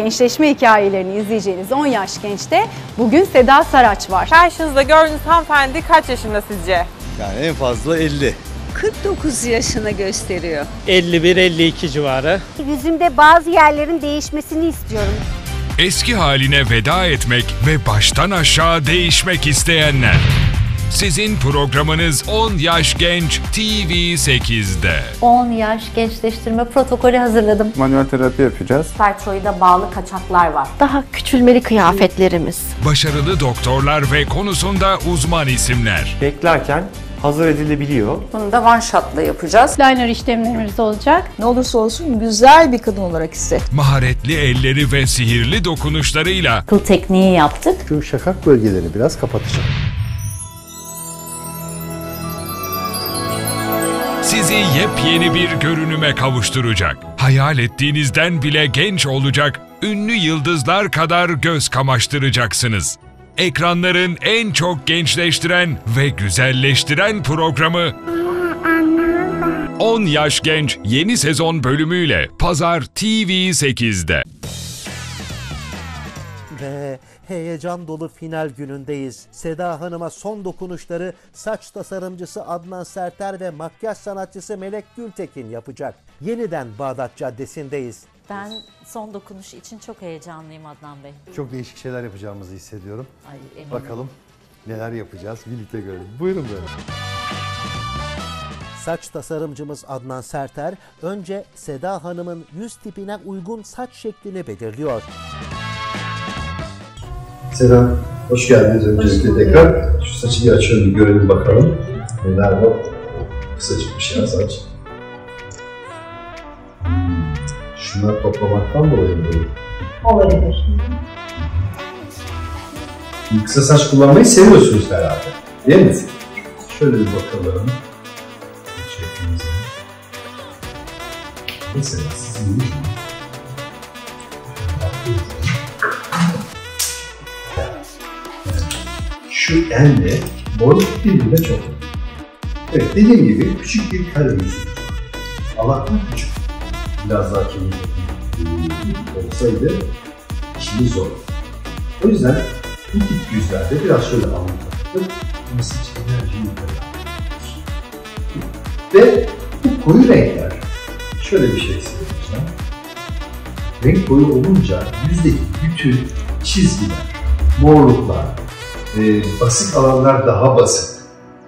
gençleşme hikayelerini izleyeceğiniz 10 yaş gençte bugün Seda Saraç var. Karşınızda gördüğünüz hanımefendi kaç yaşında sizce? Yani en fazla 50. 49 yaşını gösteriyor. 51-52 civarı. Yüzümde bazı yerlerin değişmesini istiyorum. Eski haline veda etmek ve baştan aşağı değişmek isteyenler. Sizin programınız 10 Yaş Genç TV8'de. 10 yaş gençleştirme protokolü hazırladım. Manuel terapi yapacağız. Tiroid'a bağlı kaçaklar var. Daha küçülmeli kıyafetlerimiz. Başarılı doktorlar ve konusunda uzman isimler. Beklerken hazır edilebiliyor. Bunu da one shot'la yapacağız. Liner işlemlerimiz olacak. Ne olursa olsun güzel bir kadın olarak hisset. Maharetli elleri ve sihirli dokunuşlarıyla Kıl tekniği yaptık. Şu şakak bölgelerini biraz kapatacağım. sizi yepyeni bir görünüme kavuşturacak. Hayal ettiğinizden bile genç olacak, ünlü yıldızlar kadar göz kamaştıracaksınız. Ekranların en çok gençleştiren ve güzelleştiren programı 10 Yaş Genç yeni sezon bölümüyle Pazar TV8'de. Ve heyecan dolu final günündeyiz. Seda Hanım'a son dokunuşları saç tasarımcısı Adnan Serter ve makyaj sanatçısı Melek Gültekin yapacak. Yeniden Bağdat Caddesi'ndeyiz. Ben son dokunuş için çok heyecanlıyım Adnan Bey. Çok değişik şeyler yapacağımızı hissediyorum. Ay, eminim. Bakalım neler yapacağız, birlikte görelim. Buyurun böyle. Saç tasarımcımız Adnan Serter önce Seda Hanım'ın yüz tipine uygun saç şeklini belirliyor. Seda, hoş geldiniz öncelikle tekrar. Şu saçı bir açıyorum, bir görelim bakalım. Neler var? Kısa çıkmış ya saç. Şunları toplamaktan dolayı mı böyle? Olabilir. Kısa saç kullanmayı seviyorsunuz herhalde, değil mi? Şöyle bir bakalım. Şeklimize. Mesela sizin değil mi? Şu elle boy birbirine çok yakın. Evet, dediğim gibi küçük bir kare yüzü. Allah'tan küçük. Biraz daha kemik olsaydı işimiz zor. O yüzden bu tip yüzlerde biraz şöyle anlatıp nasıl enerjiyi yukarı. Ve bu koyu renkler şöyle bir şey söyleyeceğim. Renk koyu olunca yüzdeki bütün çizgiler, morluklar, basık alanlar daha basık,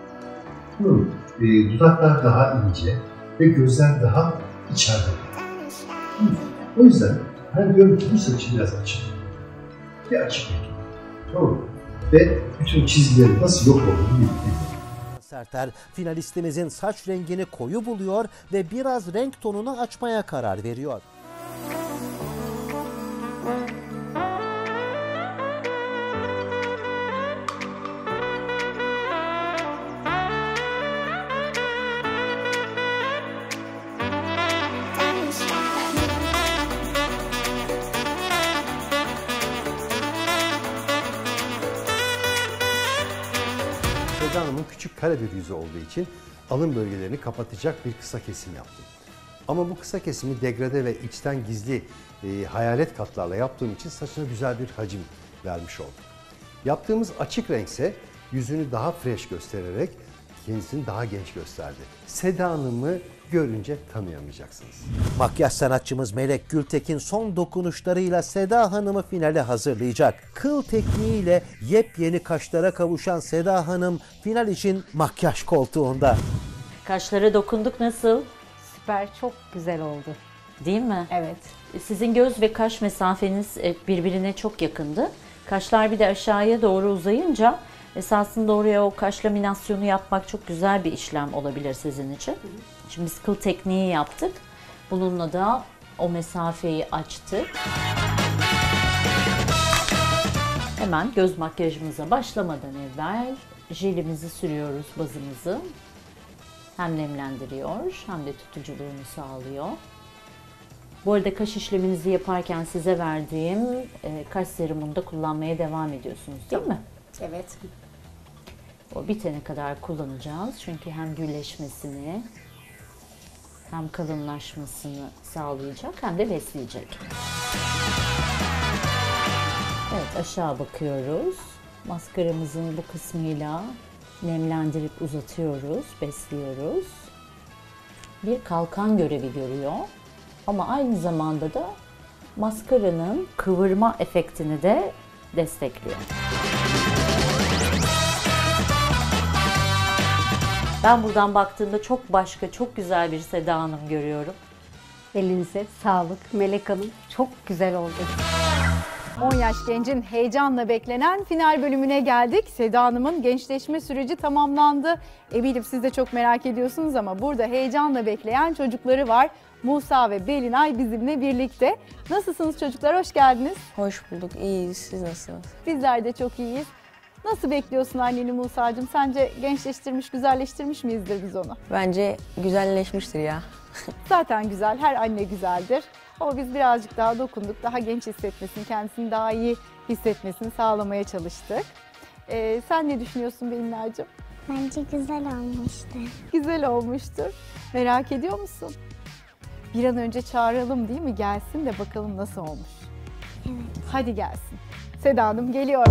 dudaklar daha ince ve gözler daha içeride. O yüzden ben diyorum ki bu saçı biraz açık. Bir açık renk. Doğru. Ve bütün çizgilerin nasıl yok olduğunu bilmiyorum. Serter finalistimizin saç rengini koyu buluyor ve biraz renk tonunu açmaya karar veriyor. Seda Hanım'ın küçük kare bir yüzü olduğu için alın bölgelerini kapatacak bir kısa kesim yaptım. Ama bu kısa kesimi degrade ve içten gizli hayalet katlarla yaptığım için saçına güzel bir hacim vermiş oldum. Yaptığımız açık renkse yüzünü daha fresh göstererek kendisini daha genç gösterdi. Seda Hanım'ı görünce tanıyamayacaksınız. Makyaj sanatçımız Melek Gültekin son dokunuşlarıyla Seda Hanım'ı finale hazırlayacak. Kıl tekniğiyle yepyeni kaşlara kavuşan Seda Hanım final için makyaj koltuğunda. Kaşlara dokunduk, nasıl? Süper, çok güzel oldu. Değil mi? Evet. Sizin göz ve kaş mesafeniz birbirine çok yakındı. Kaşlar bir de aşağıya doğru uzayınca esasında oraya o kaş laminasyonu yapmak çok güzel bir işlem olabilir sizin için. Şimdi biz kıl tekniği yaptık. Bununla da o mesafeyi açtık. Hemen göz makyajımıza başlamadan evvel jelimizi sürüyoruz, bazımızı. Hem nemlendiriyor hem de tutuculuğunu sağlıyor. Bu arada kaş işleminizi yaparken size verdiğim kaş serumunu da kullanmaya devam ediyorsunuz, değil mi? Evet. O bitene kadar kullanacağız çünkü hem gülleşmesini hem kalınlaşmasını sağlayacak hem de besleyecek. Evet, aşağı bakıyoruz. Maskaramızın bu kısmıyla nemlendirip uzatıyoruz, besliyoruz. Bir kalkan görevi görüyor. Ama aynı zamanda da maskaranın kıvırma efektini de destekliyor. Ben buradan baktığımda çok başka, çok güzel bir Seda Hanım görüyorum. Elinize sağlık Melek Hanım. Çok güzel oldu. 10 yaş gencin heyecanla beklenen final bölümüne geldik. Seda Hanım'ın gençleşme süreci tamamlandı. Eminim siz de çok merak ediyorsunuz ama burada heyecanla bekleyen çocukları var. Musa ve Belinay bizimle birlikte. Nasılsınız çocuklar? Hoş geldiniz. Hoş bulduk. İyiyiz. Siz nasılsınız? Bizler de çok iyiyiz. Nasıl bekliyorsun anneni Musa'cığım? Sence gençleştirmiş, güzelleştirmiş miyizdir biz onu? Bence güzelleşmiştir ya. Zaten güzel, her anne güzeldir. Ama biz birazcık daha dokunduk, daha genç hissetmesini, kendisini daha iyi hissetmesini sağlamaya çalıştık. Sen ne düşünüyorsun Belinay'cığım? Bence güzel olmuştu. Güzel olmuştur. Merak ediyor musun? Bir an önce çağıralım değil mi? Gelsin de bakalım nasıl olmuş. Evet. Hadi gelsin. Seda Hanım geliyor.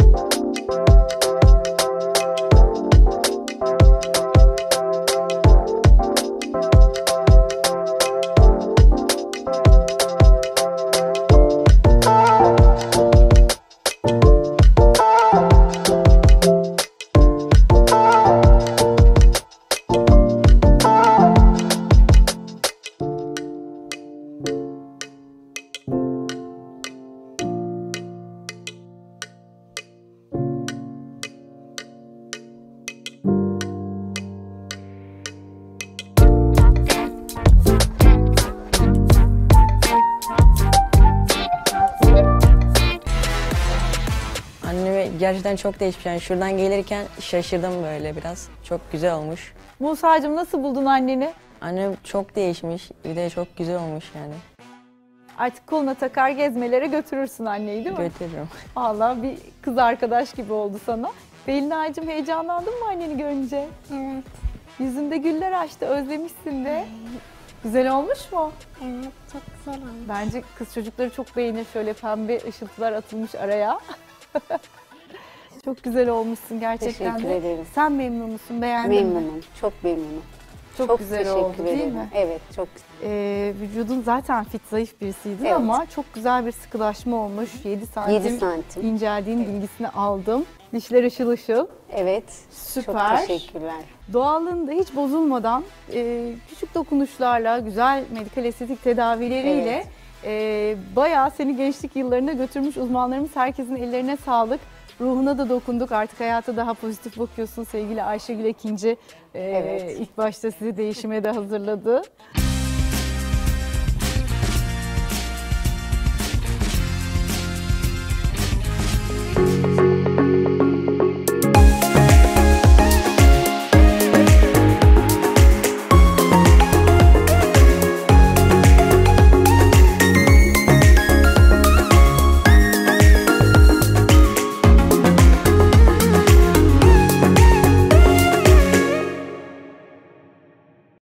Gerçekten çok değişmiş. Yani şuradan gelirken şaşırdım böyle biraz. Çok güzel olmuş. Musa'cığım nasıl buldun anneni? Annem çok değişmiş. Bir de çok güzel olmuş yani. Artık koluna takar gezmelere götürürsün anneyi değil mi? Götürürüm. Vallahi bir kız arkadaş gibi oldu sana. Belinay'cığım heyecanlandın mı anneni görünce? Evet. Yüzünde güller açtı, özlemişsin de. Güzel olmuş mu? Evet, çok güzel olmuş. Bence kız çocukları çok beğenir, şöyle pembe ışıltılar atılmış araya. Çok güzel olmuşsun gerçekten. Teşekkür ederim. Sen memnun musun? Beğendin mi? Memnunum, çok memnunum. Çok güzel oldu değil ederim. mi? Evet, çok güzel. Vücudun zaten fit, zayıf birisiydin Evet. ama çok güzel bir sıkılaşma olmuş. 7 santim, 7 santim. inceldiğin bilgisini aldım. Dişler ışıl ışıl. Evet, Süper. çok teşekkürler. Doğallığında hiç bozulmadan küçük dokunuşlarla, güzel medikal estetik tedavileriyle bayağı seni gençlik yıllarına götürmüş uzmanlarımız. Herkesin ellerine sağlık. Ruhuna da dokunduk. Artık hayata daha pozitif bakıyorsun sevgili Ayşegül Ekinci. Evet. İlk başta sizi değişime de hazırladı.